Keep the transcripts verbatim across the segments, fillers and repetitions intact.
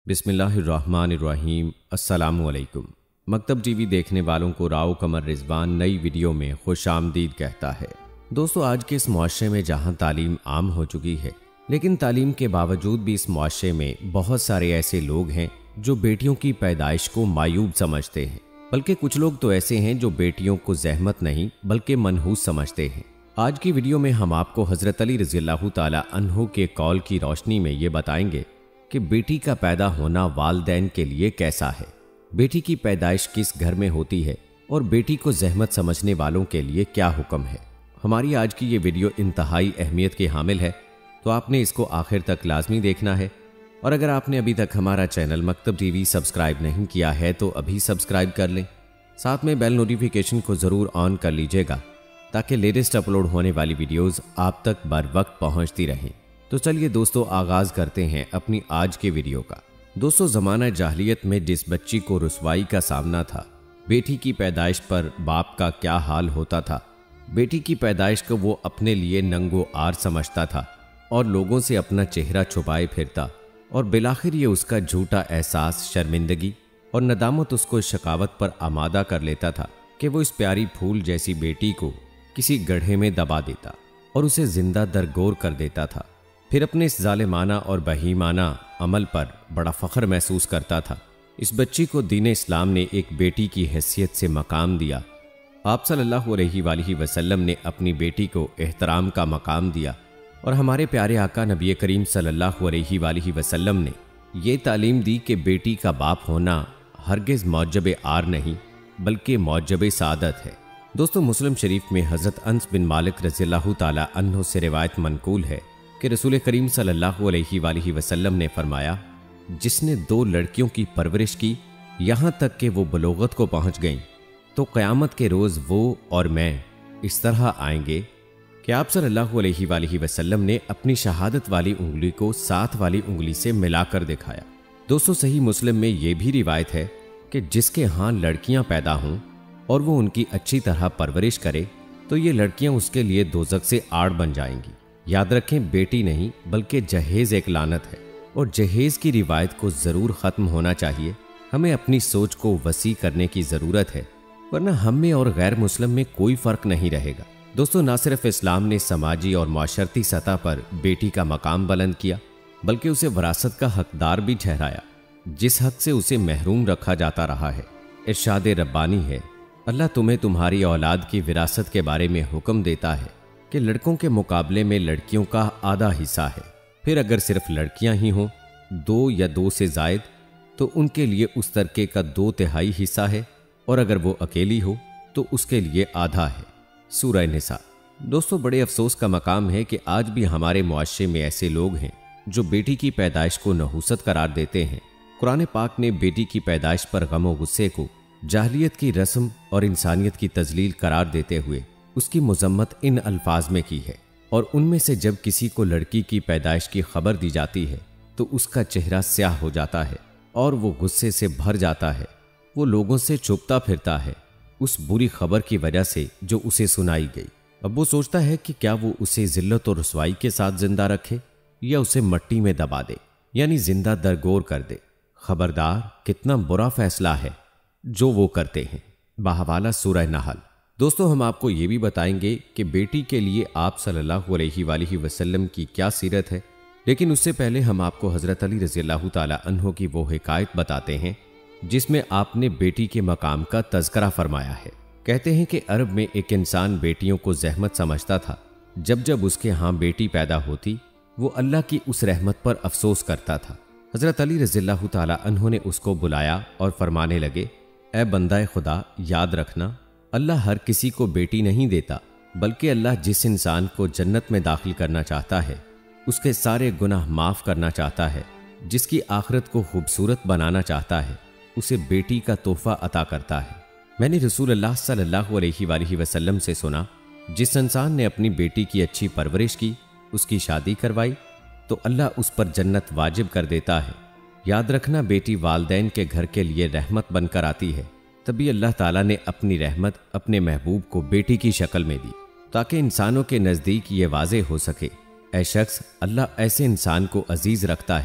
बिस्मिल्लाहिर्रहमानिर्रहीम। अस्सलामुअलैकुम। मकतब टीवी देखने वालों को राव कमर रिजवान नई वीडियो में खुश आमदीद कहता है। दोस्तों, आज के इस मुआशरे में जहां तालीम आम हो चुकी है, लेकिन तालीम के बावजूद भी इस मुआशरे में बहुत सारे ऐसे लोग हैं जो बेटियों की पैदाइश को मायूब समझते हैं। बल्कि कुछ लोग तो ऐसे हैं जो बेटियों को जहमत नहीं बल्कि मनहूस समझते हैं। आज की वीडियो में हम आपको हजरत अली रज़ियल्लाहु ताला अन्हु के कौल की रोशनी में ये बताएंगे कि बेटी का पैदा होना वालिदैन के लिए कैसा है, बेटी की पैदाइश किस घर में होती है और बेटी को जहमत समझने वालों के लिए क्या हुक्म है। हमारी आज की ये वीडियो इंतहाई अहमियत की हामिल है, तो आपने इसको आखिर तक लाजमी देखना है। और अगर आपने अभी तक हमारा चैनल मकतब टीवी सब्सक्राइब नहीं किया है तो अभी सब्सक्राइब कर लें। साथ में बेल नोटिफिकेशन को ज़रूर ऑन कर लीजिएगा ताकि लेटेस्ट अपलोड होने वाली वीडियोज़ आप तक बर वक्त पहुँचती रहें। तो चलिए दोस्तों, आगाज करते हैं अपनी आज के वीडियो का। दोस्तों, ज़माना जाहिलियत में जिस बच्ची को रुसवाई का सामना था, बेटी की पैदाइश पर बाप का क्या हाल होता था। बेटी की पैदाइश को वो अपने लिए नंगो आर समझता था और लोगों से अपना चेहरा छुपाए फिरता, और बिलाखिर ये उसका झूठा एहसास, शर्मिंदगी और नदामत उसको शकावत पर आमादा कर लेता था कि वो इस प्यारी फूल जैसी बेटी को किसी गड्ढे में दबा देता और उसे जिंदा दरगोर कर देता था। फिर अपने इस जालिमाना और बहीमाना अमल पर बड़ा फ़ख्र महसूस करता था। इस बच्ची को दीन इस्लाम ने एक बेटी की हैसियत से मकाम दिया। आप सल्लल्लाहु अलैहि वसल्लम ने अपनी बेटी को एहतराम का मकाम दिया और हमारे प्यारे आका नबी करीम सल्लल्लाहु अलैहि वसल्लम ने ये तालीम दी कि बेटी का बाप होना हरगिज़ मौजब आर नहीं बल्कि मौजब सादत है। दोस्तों, मुस्लिम शरीफ में हज़रत अनस बिन मालिक रज़ियल्लाहु ताला अन्हु से रिवायत मनकूल है कि रसूल करीम सल्लल्लाहु अलैहि वसल्लम ने फरमाया, जिसने दो लड़कियों की परवरिश की यहाँ तक कि वो बलोगत को पहुँच गईं, तो क़यामत के रोज़ वो और मैं इस तरह आएंगे कि आप सल्लल्लाहु अलैहि वसल्लम ने अपनी शहादत वाली उंगली को साथ वाली उंगली से मिलाकर दिखाया। दोस्तों, सही मुस्लिम में ये भी रिवायत है कि जिसके यहाँ लड़कियाँ पैदा हों और वो उनकी अच्छी तरह परवरिश करे तो ये लड़कियाँ उसके लिए दोज़ख से आड़ बन जाएंगी। याद रखें, बेटी नहीं बल्कि जहेज एक लानत है और जहेज की रिवायत को ज़रूर ख़त्म होना चाहिए। हमें अपनी सोच को वसी करने की ज़रूरत है, वरना हम में और गैर मुस्लिम में कोई फ़र्क नहीं रहेगा। दोस्तों, ना सिर्फ इस्लाम ने समाजी और माशरती सतह पर बेटी का मकाम बुलंद किया बल्कि उसे विरासत का हकदार भी ठहराया, जिस हक से उसे महरूम रखा जाता रहा है। इरशाद रब्बानी है, अल्लाह तुम्हें तुम्हारी औलाद की विरासत के बारे में हुक्म देता है कि लड़कों के मुकाबले में लड़कियों का आधा हिस्सा है। फिर अगर सिर्फ लड़कियां ही हों, दो या दो से जायद, तो उनके लिए उस तरके का दो तिहाई हिस्सा है, और अगर वो अकेली हो तो उसके लिए आधा है। सूरह निसा। दोस्तों, बड़े अफसोस का मकाम है कि आज भी हमारे मुआशरे में ऐसे लोग हैं जो बेटी की पैदाइश को नहूसत करार देते हैं। कुरान पाक ने बेटी की पैदाइश पर गम और गुस्से को जाहिलियत की रस्म और इंसानियत की तजलील करार देते हुए उसकी मजम्मत इन अल्फाज में की है। और उनमें से जब किसी को लड़की की पैदाइश की खबर दी जाती है तो उसका चेहरा स्याह हो जाता है और वो गुस्से से भर जाता है। वो लोगों से छुपता फिरता है उस बुरी खबर की वजह से जो उसे सुनाई गई। अब वो सोचता है कि क्या वो उसे जिल्लत और रुसवाई के साथ जिंदा रखे या उसे मट्टी में दबा दे, यानी जिंदा दरगोर कर दे। खबरदार, कितना बुरा फैसला है जो वो करते हैं। बाहवाला सूरह नहल। दोस्तों, हम आपको ये भी बताएंगे कि बेटी के लिए आप सल्लल्लाहु अलैहि वसल्लम की क्या सीरत है, लेकिन उससे पहले हम आपको हज़रत अली रज़ियल्लाहु ताला अन्हु की वो हिकायत बताते हैं जिसमें आपने बेटी के मकाम का तज़करा फरमाया है। कहते हैं कि अरब में एक इंसान बेटियों को जहमत समझता था। जब जब उसके यहाँ बेटी पैदा होती वो अल्लाह की उस रहमत पर अफसोस करता था। हज़रत अली रज़ियल्लाहु ताला अन्हु ने उसको बुलाया और फरमाने लगे, ए बंदा खुदा, याद रखना, अल्लाह हर किसी को बेटी नहीं देता, बल्कि अल्लाह जिस इंसान को जन्नत में दाखिल करना चाहता है उसके सारे गुनाह माफ़ करना चाहता है। जिसकी आखिरत को खूबसूरत बनाना चाहता है उसे बेटी का तोहफा अता करता है। मैंने रसूलुल्लाह सल्लल्लाहु अलैहि वसल्लम से सुना, जिस इंसान ने अपनी बेटी की अच्छी परवरिश की, उसकी शादी करवाई, तो अल्लाह उस पर जन्नत वाजिब कर देता है। याद रखना, बेटी वालिदैन के घर के लिए रहमत बनकर आती है। तभी अल्लाह ताला ने अपनी रहमत अपने महबूब को बेटी की शक्ल में दी ताकि इंसानों के नज़दीक ये वाज़े हो सके, ए शख्स, अल्लाह ऐसे इंसान को अजीज़ रखता है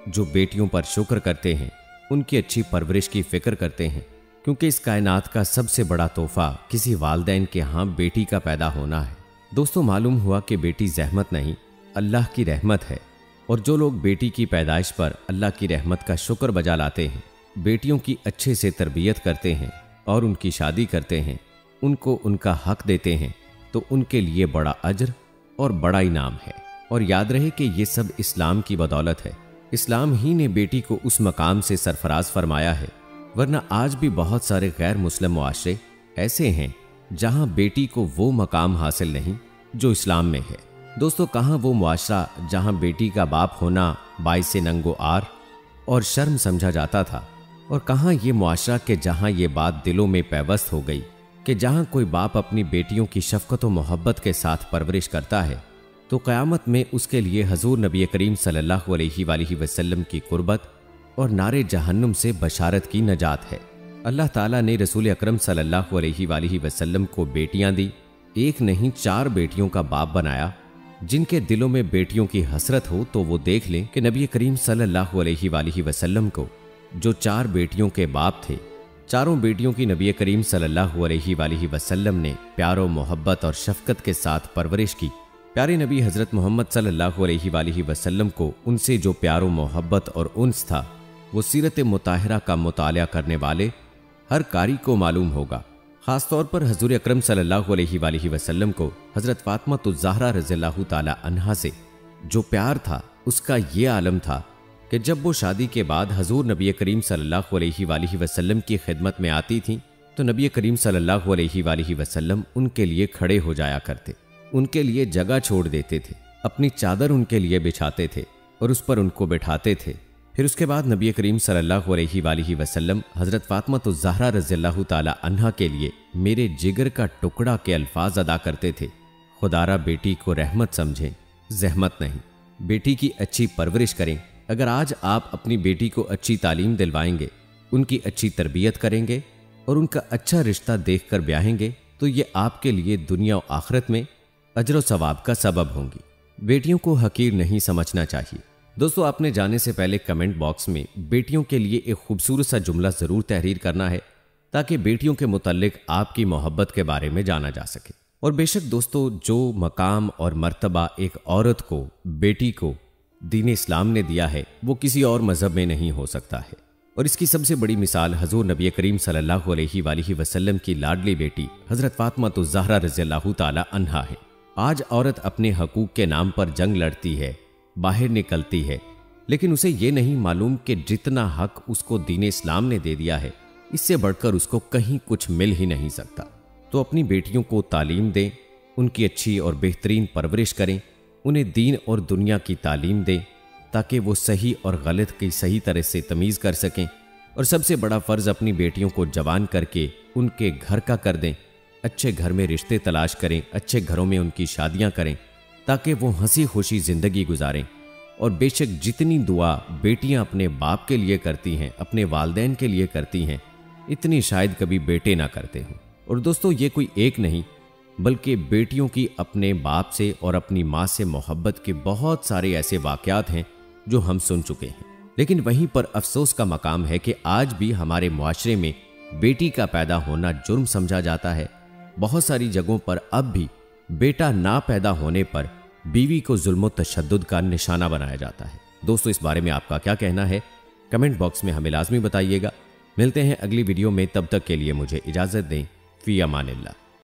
जो बेटियों पर शुक्र करते हैं, उनकी अच्छी परवरिश की फिक्र करते हैं, क्योंकि इस कायनात का सबसे बड़ा तोहफा किसी वालिदैन के यहाँ बेटी का पैदा होना है। दोस्तों, मालूम हुआ कि बेटी जहमत नहीं, अल्लाह की रहमत है। और जो लोग बेटी की पैदाइश पर अल्लाह की रहमत का शुक्र बजा लाते हैं, बेटियों की अच्छे से तरबियत करते हैं और उनकी शादी करते हैं, उनको उनका हक देते हैं, तो उनके लिए बड़ा अजर और बड़ा इनाम है। और याद रहे कि ये सब इस्लाम की बदौलत है। इस्लाम ही ने बेटी को उस मकाम से सरफराज फरमाया है, वरना आज भी बहुत सारे गैर मुस्लिम मुआशरे ऐसे हैं जहां बेटी को वो मकाम हासिल नहीं जो इस्लाम में है। दोस्तों, कहाँ वो मुआशरा जहां बेटी का बाप होना बाइसे नंगो आर और शर्म समझा जाता था, और कहाँ ये मुआशरा के जहां ये बात दिलों में पैवस्त हो गई कि जहां कोई बाप अपनी बेटियों की शफकत व मोहब्बत के साथ परवरिश करता है तो क़यामत में उसके लिए हजूर नबी करीम सल्लल्लाहु अलैहि वसल्लम की कुर्बत और नारे जहन्नुम से बशारत की नजात है। अल्लाह ताला ने रसूल अकरम सल्लल्लाहु अलैहि वसल्लम को बेटियां दी, एक नहीं चार बेटियों का बाप बनाया। जिनके दिलों में बेटियों की हसरत हो तो वो देख लें कि नबी करीम सल्लल्लाहु अलैहि वसल्लम को जो चार बेटियों के बाप थे, चारों बेटियों की नबी करीम सल्लल्लाहु अलैहि वसल्लम ने प्यारो मोहब्बत और शफकत के साथ परवरिश की। प्यारे नबी हज़रत मोहम्मद सल्लल्लाहु अलैहि वसल्लम को उनसे जो प्यारो मोहब्बत और उन्स था, वो सीरत मुताहिरा का मुतालिया करने वाले हर कारी को मालूम होगा। ख़ासतौर पर हजूर अकरम सल्लल्लाहु अलैहि वसल्लम को हज़रत फ़ातिमा ज़हरा रज़ियल्लाहु ताला अन्हा से जो प्यार था, उसका ये आलम था कि जब वो शादी के बाद हजूर नबी करीम सल्लल्लाहु अलैहि वसल्लम की खिदमत में आती थीं तो नबी करीम सल्लल्लाहु अलैहि वसल्लम उनके लिए खड़े हो जाया करते, उनके लिए जगह छोड़ देते थे, अपनी चादर उनके लिए बिछाते थे और उस पर उनको बिठाते थे। फिर उसके बाद नबी करीम सल्लल्लाहु अलैहि वसल्लम हज़रत फ़ातिमा ज़हरा रज़ियल्लाहु ताला अन्हा के लिए मेरे जिगर का टुकड़ा के अल्फाज अदा करते थे। खुदारा बेटी को रहमत समझें, जहमत नहीं। बेटी की अच्छी परवरिश करें। अगर आज आप अपनी बेटी को अच्छी तालीम दिलवाएंगे, उनकी अच्छी तरबियत करेंगे और उनका अच्छा रिश्ता देख कर ब्याहेंगे तो ये आपके लिए दुनिया और आखिरत में अजर व सवाब का सबब होंगी। बेटियों को हकीर नहीं समझना चाहिए। दोस्तों, आपने जाने से पहले कमेंट बॉक्स में बेटियों के लिए एक खूबसूरत सा जुमला ज़रूर तहरीर करना है ताकि बेटियों के मुतल्लिक आपकी मोहब्बत के बारे में जाना जा सके। और बेशक दोस्तों, जो मकाम और मर्तबा एक औरत को, बेटी को दीन इस्लाम ने दिया है, वो किसी और मज़हब में नहीं हो सकता है। और इसकी सबसे बड़ी मिसाल हजूर नबी करीम सल्लल्लाहु अलैहि वसल्लम की लाडली बेटी हज़रत फ़ातिमा ज़हरा रज़ियल्लाहु ताला अन्हा है। आज औरत अपने हकूक़ के नाम पर जंग लड़ती है, बाहर निकलती है, लेकिन उसे ये नहीं मालूम कि जितना हक उसको दीन इस्लाम ने दे दिया है, इससे बढ़कर उसको कहीं कुछ मिल ही नहीं सकता। तो अपनी बेटियों को तालीम दें, उनकी अच्छी और बेहतरीन परवरिश करें, उन्हें दीन और दुनिया की तालीम दें ताकि वो सही और गलत की सही तरह से तमीज़ कर सकें। और सबसे बड़ा फ़र्ज़ अपनी बेटियों को जवान करके उनके घर का कर दें। अच्छे घर में रिश्ते तलाश करें, अच्छे घरों में उनकी शादियां करें ताकि वो हंसी खुशी ज़िंदगी गुजारें। और बेशक जितनी दुआ बेटियां अपने बाप के लिए करती हैं, अपने वालिदैन के लिए करती हैं, इतनी शायद कभी बेटे ना करते हों। और दोस्तों, ये कोई एक नहीं बल्कि बेटियों की अपने बाप से और अपनी माँ से मोहब्बत के बहुत सारे ऐसे वाक़यात हैं जो हम सुन चुके हैं। लेकिन वहीं पर अफसोस का मकाम है कि आज भी हमारे मुआशरे में बेटी का पैदा होना जुर्म समझा जाता है। बहुत सारी जगहों पर अब भी बेटा ना पैदा होने पर बीवी को जुल्म तशद्दुद का निशाना बनाया जाता है। दोस्तों, इस बारे में आपका क्या कहना है? कमेंट बॉक्स में हमें लाजमी बताइएगा। मिलते हैं अगली वीडियो में, तब तक के लिए मुझे इजाज़त दें। फ़ी अमानिल्लाह।